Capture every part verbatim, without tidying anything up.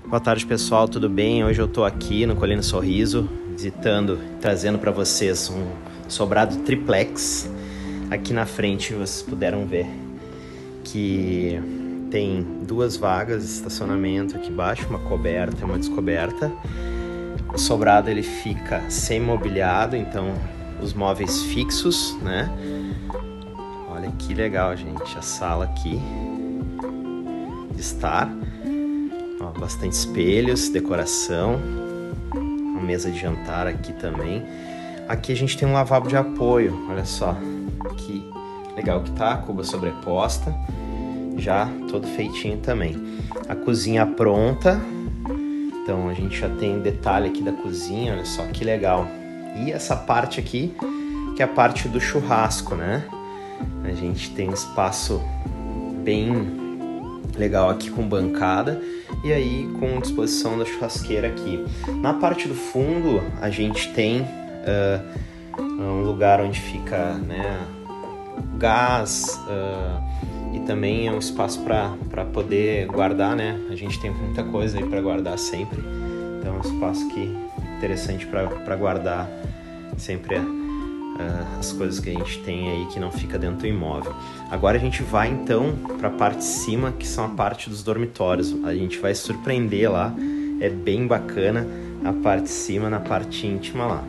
Boa tarde, pessoal, tudo bem? Hoje eu tô aqui no Colhendo Sorriso, visitando, trazendo para vocês um sobrado triplex. Aqui na frente vocês puderam ver que tem duas vagas de estacionamento aqui embaixo, uma coberta e uma descoberta. O sobrado ele fica semi-mobiliado, então os móveis fixos, né? Olha que legal, gente, a sala aqui de estar. Ó, bastante espelhos, decoração, uma mesa de jantar aqui também. Aqui a gente tem um lavabo de apoio, olha só, que legal que tá, a cuba sobreposta, já todo feitinho também. A cozinha pronta, então a gente já tem detalhe aqui da cozinha, olha só que legal. E essa parte aqui, que é a parte do churrasco, né? A gente tem um espaço bem legal aqui com bancada e aí com disposição da churrasqueira aqui. Na parte do fundo a gente tem uh, um lugar onde fica, né, gás uh, e também é um espaço para poder guardar, né? A gente tem muita coisa aí para guardar sempre, então é um espaço que interessante para guardar sempre uh, as coisas que a gente tem aí que não fica dentro do imóvel. Agora a gente vai então para a parte de cima, que são a parte dos dormitórios. A gente vai se surpreender lá, é bem bacana a parte de cima, na parte íntima lá.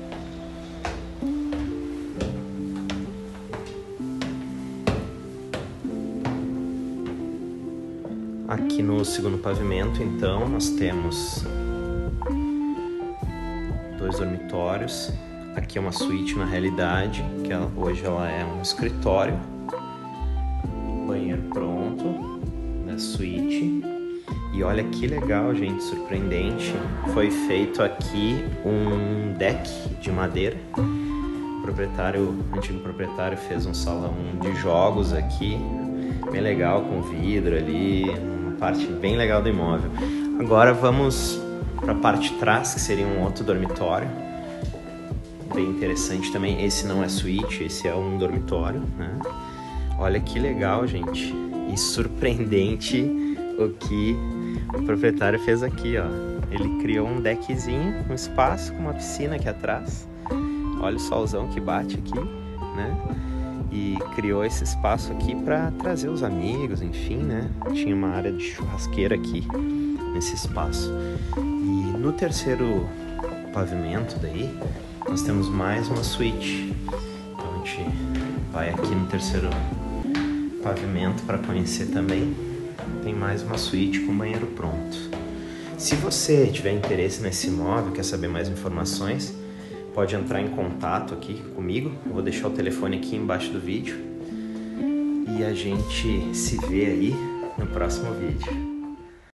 Aqui no segundo pavimento, então, nós temos dois dormitórios. Aqui é uma suíte na realidade, que ela, hoje ela é um escritório. Banheiro pronto, na suíte. E olha que legal, gente, surpreendente. Foi feito aqui um deck de madeira. O proprietário, o antigo proprietário fez um salão de jogos aqui, bem legal, com vidro ali, uma parte bem legal do imóvel. Agora vamos para a parte de trás, que seria um outro dormitório. Bem interessante também, esse não é suíte, esse é um dormitório, né? Olha que legal, gente, e surpreendente o que o proprietário fez aqui, ó. Ele criou um deckzinho, um espaço com uma piscina aqui atrás. Olha o solzão que bate aqui, né? E criou esse espaço aqui para trazer os amigos, enfim, né? Tinha uma área de churrasqueira aqui nesse espaço. E no terceiro pavimento daí, nós temos mais uma suíte. Então a gente vai aqui no terceiro pavimento para conhecer também. Tem mais uma suíte com banheiro pronto. Se você tiver interesse nesse imóvel, quer saber mais informações, pode entrar em contato aqui comigo. Eu vou deixar o telefone aqui embaixo do vídeo. E a gente se vê aí no próximo vídeo.